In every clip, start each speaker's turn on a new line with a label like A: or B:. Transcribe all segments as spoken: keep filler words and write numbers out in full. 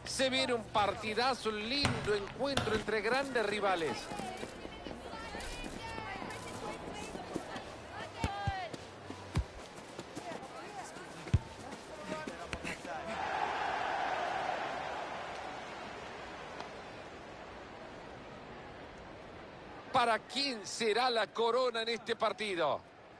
A: Se viene un partidazo, un lindo encuentro entre grandes rivales. ¿Para quién será la corona en este partido?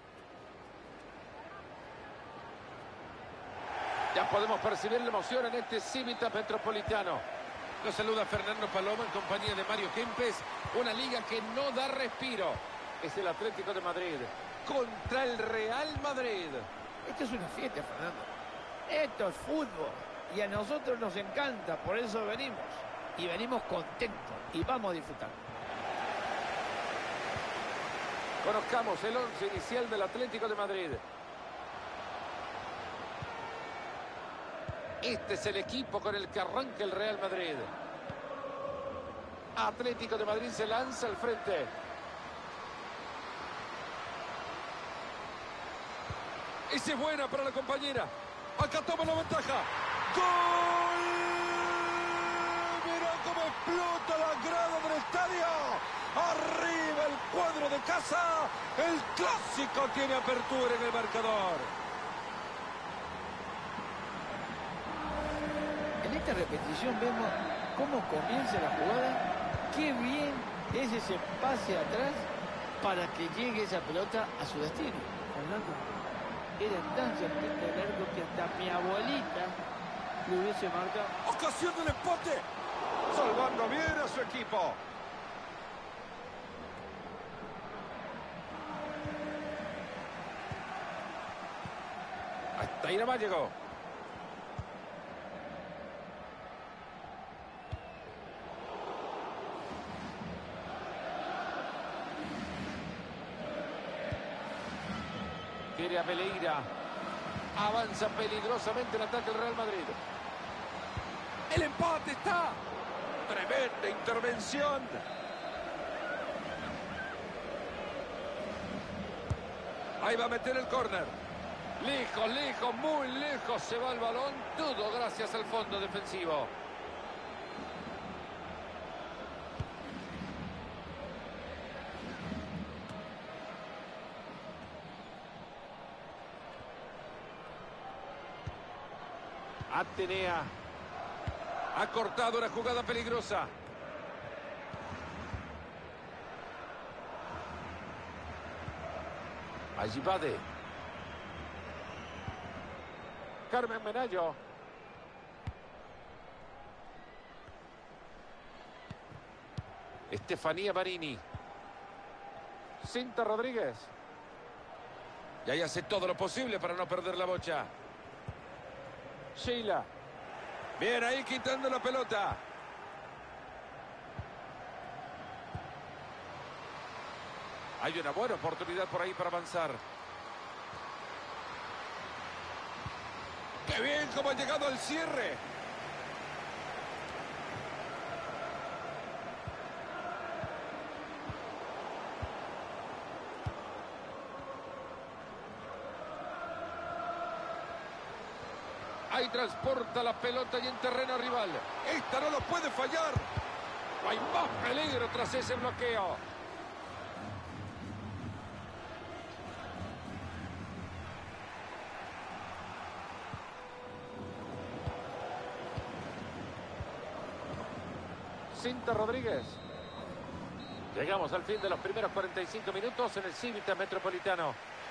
A: Ya podemos percibir la emoción en este Civitas Metropolitano. Nos saluda Fernando Paloma en compañía de Mario Kempes. Una liga que no da respiro. Es el Atlético de Madrid contra el Real Madrid.
B: Esto es una fiesta, Fernando. Esto es fútbol. Y a nosotros nos encanta, por eso venimos. Y venimos contentos. Y vamos a disfrutar.
A: Conozcamos el once inicial del Atlético de Madrid. Este es el equipo con el que arranca el Real Madrid. Atlético de Madrid se lanza al frente. Esa es buena para la compañera. Acá toma la ventaja. ¡Gol! ¡Mirá cómo explota la grada del estadio! Arriba el cuadro de casa. El clásico tiene apertura en el marcador.
B: En esta repetición vemos cómo comienza la jugada. Qué bien es ese pase atrás para que llegue esa pelota a su destino. Fernando, era tan cerquita el arco que hasta mi abuelita lo hubiese marcado.
A: Ocasión del empate. Salvando bien a su equipo. Hasta ahí nomás llegó. Quiere a Peleira. Avanza peligrosamente el ataque del Real Madrid. El empate está. Tremenda intervención. Ahí va a meter el córner. Lejos, lejos, muy lejos se va el balón. Todo gracias al fondo defensivo. Atenea. Ha cortado una jugada peligrosa. Allí va de Carmen Menayo. Estefanía Marini. Cinta Rodríguez. Y ahí hace todo lo posible para no perder la bocha. Sheila. Bien, ahí quitando la pelota. Hay una buena oportunidad por ahí para avanzar. ¡Qué bien cómo ha llegado al cierre! Ahí transporta la pelota y en terreno rival. Esta no lo puede fallar. No hay más peligro tras ese bloqueo. Cinta Rodríguez. Llegamos al fin de los primeros cuarenta y cinco minutos en el Civitas Metropolitano.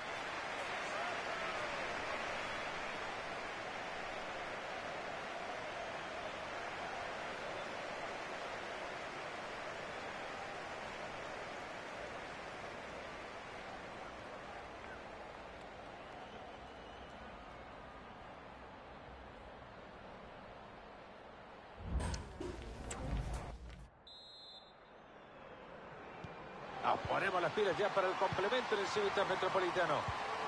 A: Nos ponemos las pilas ya para el complemento del Civitas Metropolitano.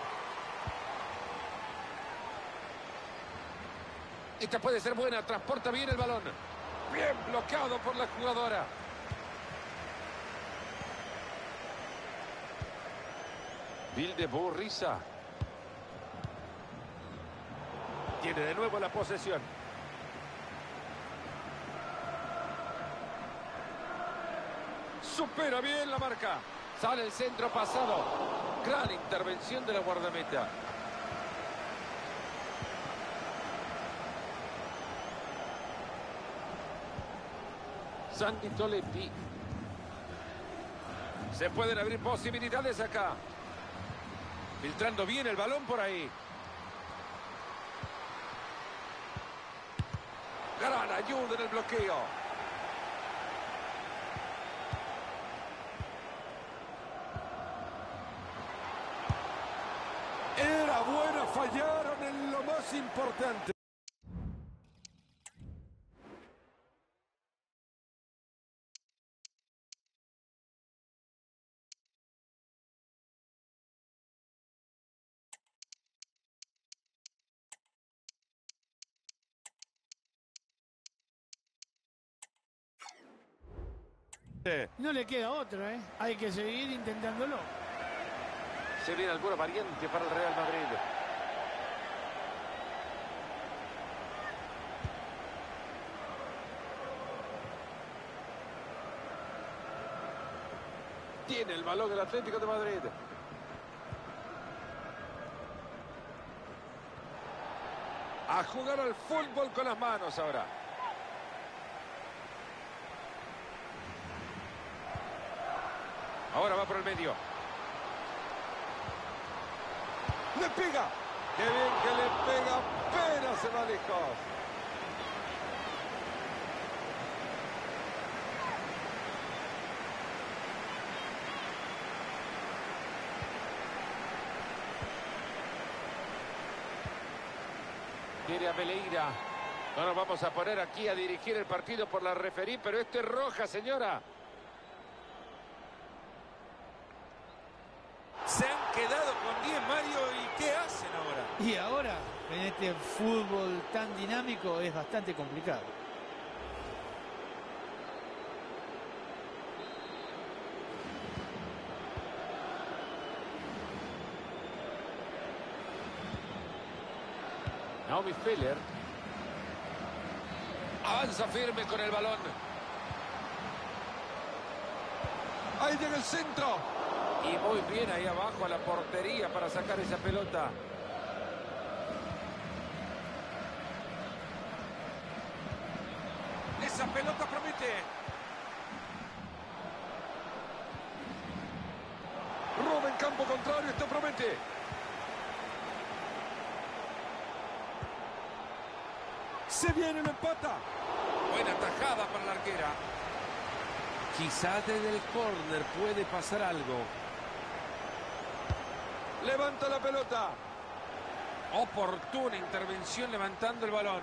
A: Esta puede ser buena, transporta bien el balón. Bien bloqueado por la jugadora. Vilde-Burriza. Tiene de nuevo la posesión. Supera bien la marca. Sale el centro pasado. Gran intervención de la guardameta. Santi Tolepi. Se pueden abrir posibilidades acá. Filtrando bien el balón por ahí. Gran ayuda en el bloqueo. Era buena, fallaron en lo más importante.
B: No le queda otra, ¿eh? Hay que seguir intentándolo.
A: Se viene alguna variante para el Real Madrid. Tiene el balón el Atlético de Madrid. A jugar al fútbol con las manos ahora. Ahora va por el medio. ¡Le pega! ¡Qué bien que le pega! ¡Apenas se va lejos! Quiere a Beleira. No nos vamos a poner aquí a dirigir el partido por la referí, pero esto es roja, señora.
C: Se han quedado con diez, Mario, ¿y qué hacen ahora?
B: Y ahora, en este fútbol tan dinámico, es bastante complicado.
A: Naomi Feller. Avanza firme con el balón. Ahí llega el centro. Y muy bien ahí abajo a la portería para sacar esa pelota.
C: Esa pelota promete.
A: Roba en campo contrario, esto promete.
C: Se viene la empata.
A: Buena tajada para la arquera. Quizás desde el córner puede pasar algo. Levanta la pelota. Oportuna intervención levantando el balón.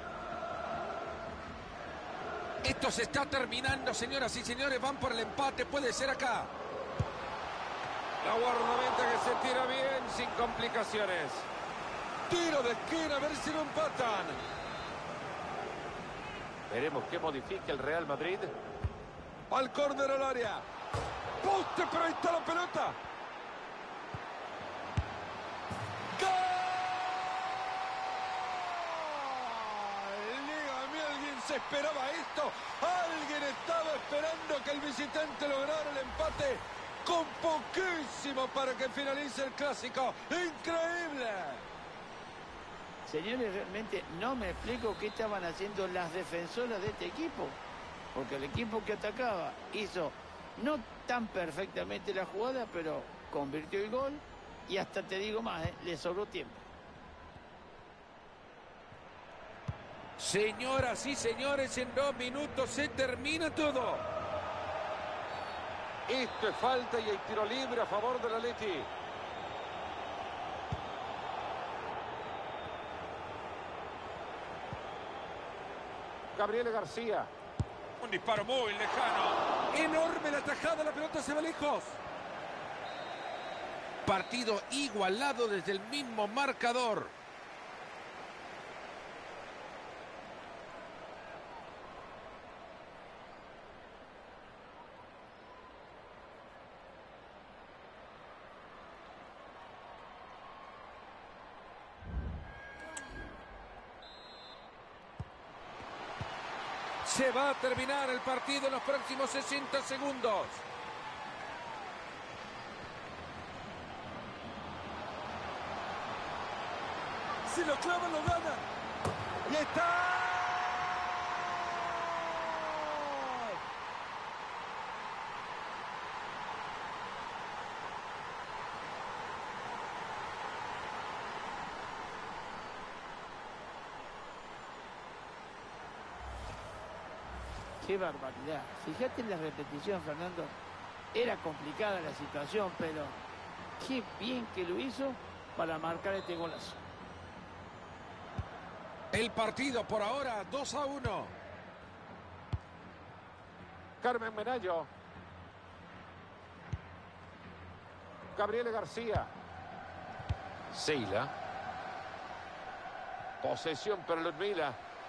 A: Esto se está terminando, señoras y señores. Van por el empate, puede ser acá. La guardameta que se tira bien, sin complicaciones. Tiro de esquina, a ver si lo empatan. Veremos qué modifica el Real Madrid. Al córner al área. Poste, pero ahí está la pelota. ¡Gol! Dígame, ¿alguien se esperaba esto? ¿Alguien estaba esperando que el visitante lograra el empate? Con poquísimo para que finalice el clásico. ¡Increíble!
B: Señores, realmente no me explico qué estaban haciendo las defensoras de este equipo. Porque el equipo que atacaba hizo no tan perfectamente la jugada, pero convirtió el gol y hasta te digo más, ¿eh? Le sobró tiempo.
A: Señoras y señores, en dos minutos se termina todo. Esto es falta y hay tiro libre a favor del Atleti. Gabriel García.
C: Un disparo muy lejano.
A: Enorme la tajada, la pelota se va lejos. Partido igualado desde el mismo marcador. Se va a terminar el partido en los próximos sesenta segundos.
C: Si lo clavan, lo ganan.
A: ¡Y está!
B: Qué barbaridad. Fíjate en la repetición, Fernando. Era complicada la situación, pero qué bien que lo hizo para marcar este golazo.
A: El partido por ahora dos a uno. Carmen Menallo. Gabriele García. Seila. Posesión para Ludmila.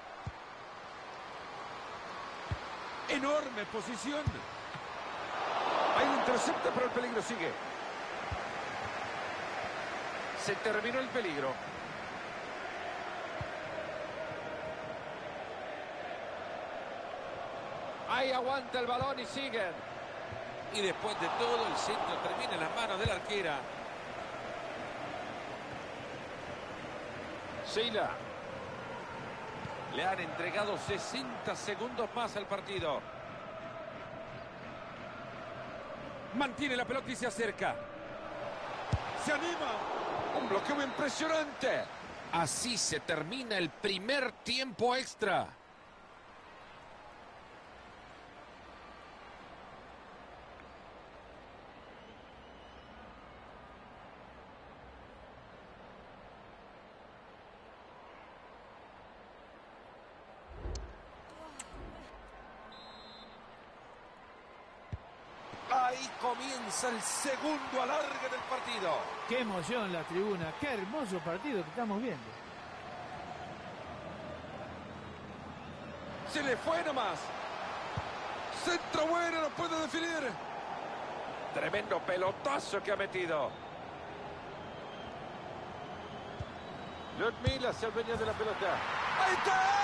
C: Enorme posición.
A: Hay un intercepto, pero el peligro sigue. Se terminó el peligro. Ahí aguanta el balón y siguen.
C: Y después de todo, el centro termina en las manos de la arquera.
A: Seila. Le han entregado sesenta segundos más al partido.
C: Mantiene la pelota y se acerca. Se anima.
A: Un bloqueo impresionante. Así se termina el primer tiempo extra. Ahí comienza el segundo alargue del partido.
B: Qué emoción la tribuna. Qué hermoso partido que estamos viendo.
A: Se le fue nomás. Centro bueno, no puede definir. Tremendo pelotazo que ha metido. Ludmila se adueña de la pelota. ¡Ahí está!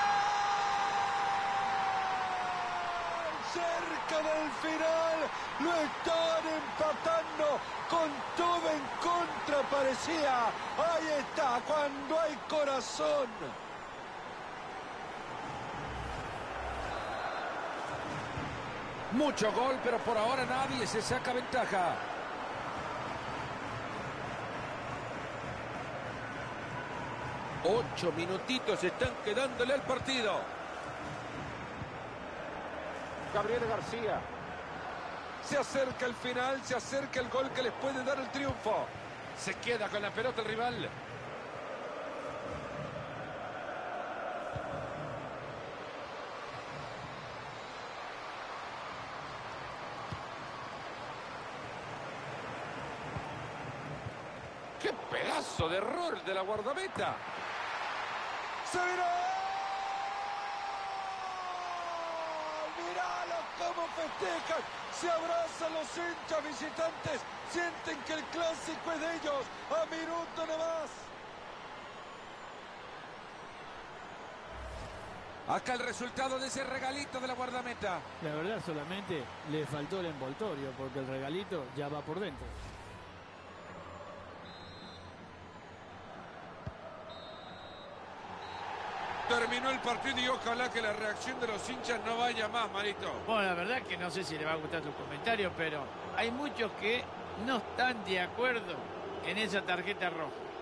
A: Cerca del final, lo están empatando con todo en contra, parecía. Ahí está, cuando hay corazón. Mucho gol, pero por ahora nadie se saca ventaja. Ocho minutitos están quedándole al partido. Gabriele García. Se acerca el final, se acerca el gol que les puede dar el triunfo. Se queda con la pelota el rival. ¡Qué pedazo de error de la guardameta! ¡Se viró! ¡Cómo festejan! Se abrazan los hinchas visitantes. Sienten que el clásico es de ellos. A minuto nomás. Acá el resultado de ese regalito de la guardameta.
B: La verdad solamente le faltó el envoltorio porque el regalito ya va por dentro.
C: Terminó el partido y ojalá que la reacción de los hinchas no vaya más, Marito.
B: Bueno, la verdad que no sé si le va a gustar tu comentario, pero hay muchos que no están de acuerdo en esa tarjeta roja.